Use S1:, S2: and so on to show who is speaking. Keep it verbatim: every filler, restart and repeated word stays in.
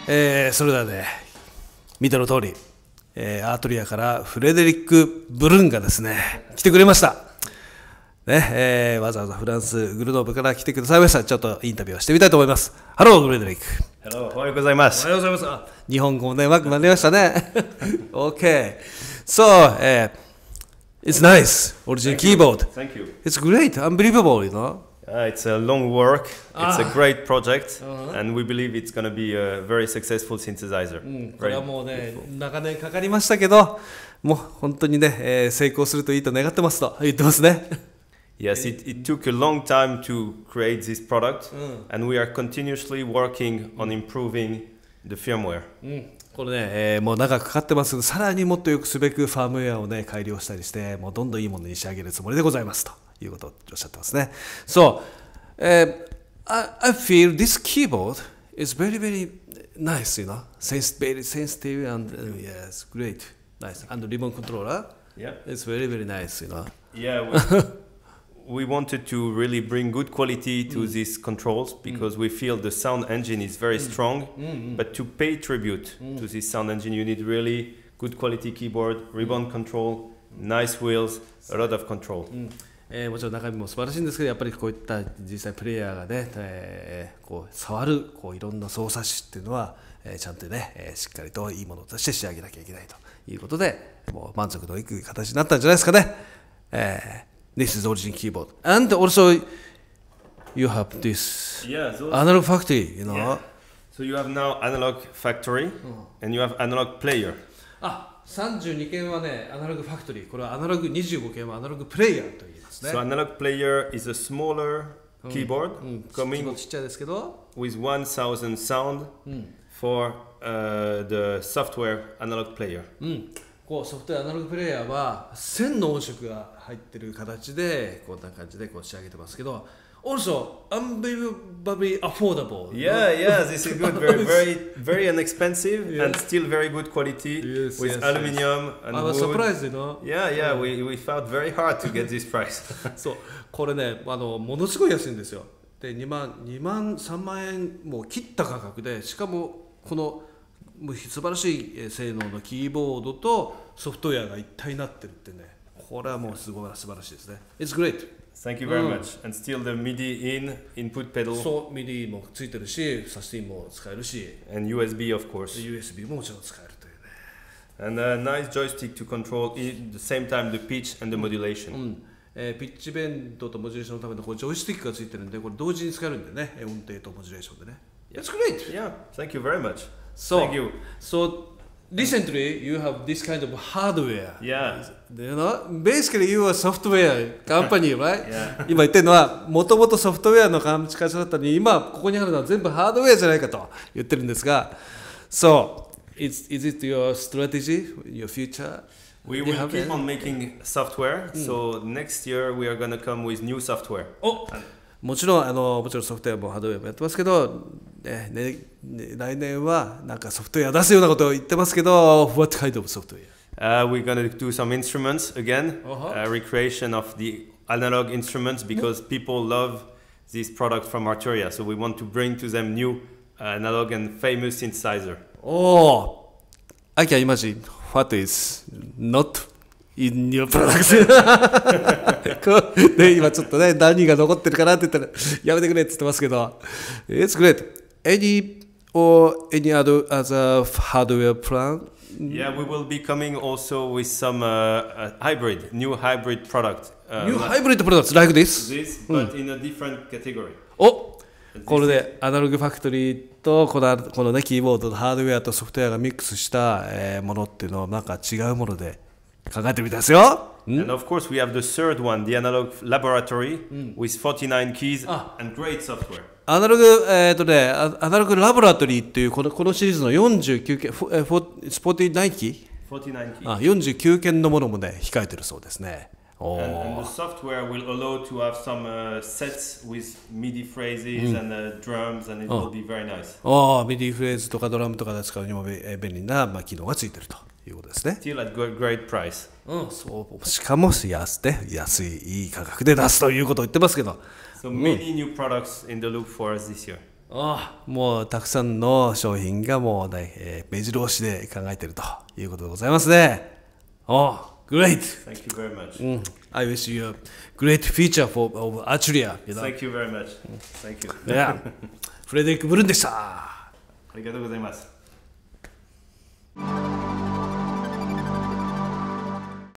S1: えー、それではね、見ての通り、えー、アートリアからフレデリック・ブルンがですね、来てくれました。ね、えー、わざわざフランス・グルノーブから来てくださいました。ちょっとインタビューをしてみたいと思います。ハロー、フレデリック。
S2: Hello, おはようございます。
S1: おはようございます。あ、日本語もね、うまくなりましたね。OK. So, uh, it's nice. Original keyboard.
S2: Thank you.
S1: It's great. Unbelievable, you know.
S2: Uh, it's a long work. It's a
S1: Ah.
S2: great project,
S1: Uh-huh.
S2: and we believe it's going to be a very successful synthesizer.
S1: これはもうね、長年かかりましたけど、もう本当にね、えー、成功するといいと願ってますと言ってますね。
S2: Yes, it, it took a long time to create this product, and we are continuously working on improving the firmware.
S1: うん、これね、えー、もう長くかかってますけど、さらにもっと良くすべくファームウェアをね、改良したりして、もうどんどんいいものに仕上げるつもりでございますということをおっしゃってますね。So, uh, I, I feel this keyboard is very, very nice, you know, Sens- very sensitive and uh, yes, great, nice. And the remote controller,
S2: Yeah.
S1: it's very, very nice, you know.
S2: Yeah. We, we wanted to really bring good quality to these controls because we feel the sound engine is very strong. But to pay tribute to this sound engine, you need really good quality keyboard, ribbon control, nice wheels, a lot of control.
S1: えー、もちろん中身も素晴らしいんですけど、やっぱりこういった実際プレイヤーがね、えー、こう触るこういろんな操作詞っていうのは、えー、ちゃんとね、えー、しっかりといいものとして仕上げなきゃいけないということで、もう満足のいく形になったんじゃないですかね。えー、This is original keyboard. And also you have this
S2: Yeah, those,
S1: analog factory, you know.
S2: yeah. So you have now analog factory and you have analog player.
S1: あ、さんじゅうにけんはね、アナログファクトリー。これはアナログにじゅうごけんはアナログプレイヤーと言いますね。
S2: So analog player is a smaller keyboard
S1: うん、ち
S2: coming
S1: ょっとちっちゃいですけど、
S2: with one thousand sound for uh, the software analog player.
S1: うん、こうソフトウェアアナログプレイヤーはせんの音色が入ってる形でこんな感じでこう仕上げてますけど、also unbelievably affordable.
S2: Yeah, yeah, this is good. Very, very, very inexpensive
S1: Yeah.
S2: and still very good quality
S1: Yes,
S2: with
S1: yes,
S2: aluminium and
S1: I was
S2: wood.
S1: surprised, you know.
S2: Yeah, yeah, we, we fought very hard to get this price.
S1: そう、これね、あのものすごい安いんですよ。で、にまん、にまん、さんまんえんもう切った価格で、しかもこのもう素晴らしい性能のキーボードとソフトウェアが一体になってるってね、これはもうすごい素晴らしいですね。It's great.
S2: Thank you very much. And still the MIDI in, input pedal,
S1: そう、ミディもついてるし、サスティンも使えるし、
S2: and U S B, of course.
S1: ユーエスビー ももちろん使えるというね。
S2: And a nice joystick to control at the same time the pitch and the modulation.
S1: うんえー、ピッチベンドとモジュレーションのためのこうジョイスティックがついてるんで、これ同時に使えるんでね、音程とモジュレーションでね。It's great!
S2: Yeah, thank you very much.
S1: So,
S2: Thank you.
S1: so recently you have this kind of hardware.
S2: Yeah.
S1: You know, basically you are a software company, right?
S2: Yeah.
S1: 今言ってるのは、もともとソフトウェアの会社だったのに、今ここにあるのは全部ハードウェアじゃないかと言ってるんですが、So, is, is it your strategy, your future?
S2: We
S1: Do you
S2: will
S1: have
S2: keep
S1: any?
S2: on making software. So next year we are going to come with new software.
S1: おもちろんあのもちろんソフトウェアもハードウェアもやってますけど、ねねね、来年はなんかソフトウェア出すようなことを言ってますけど、What kind of software?
S2: Uh, we're going to do some instruments again,
S1: Uh-huh.
S2: uh, recreation of the analog instruments because people love this product from Arturia. So we want to bring to them new uh, analog and famous synthesizer.
S1: おお、I can imagine what is not in your product. こうね、今ちょっとね、何が残ってるかなって言ったら、やめてくれって言ってますけど、It's great. Any or any other other hardware plan?
S2: Yeah, we will be coming also with some uh, uh, hybrid, new hybrid product. Uh,
S1: New
S2: like
S1: hybrid products like this?
S2: this, but in a different category.
S1: おこれでアナログファクトリーとこのこのねキーボードのハードウェアとソフトウェアがミックスした、えー、ものっていうのをなんか違うもので考えてみたんですよ。
S2: And of course, we have the third one, the analog laboratory, with forty-nine keys
S1: Ah.
S2: and great software.
S1: アナログえっ、とねアアナログラボラトリーっていうこのこのシリーズのよんじゅうきゅうけん、フォえフォスポーティーナインキー、
S2: forty-nine keys.
S1: あよんじゅうきゅうけんのものもね控えてるそうですね。お
S2: And, and
S1: ー
S2: the software will allow to have some uh, sets with MIDI phrases and uh, drums, and it will be very nice.
S1: おーミディフレーズとかドラムとかで使うにもべえー便利な、まあ、機能がついてるということですね。
S2: Still at good, great price.
S1: うん、そうしかも安で安いいい価格で出すということを言ってますけど。
S2: So many new products in the look for us this year.
S1: ああ、もうたくさんの商品がもう、ねえー、目白押しで考えているということでございますね。ああ、great!
S2: Thank you very much.
S1: Mm. I wish you a great future for of Arturia. You know?
S2: Thank you very much. Thank you.
S1: いや、フレデリック・ブルンでした。
S2: ありがとうございます。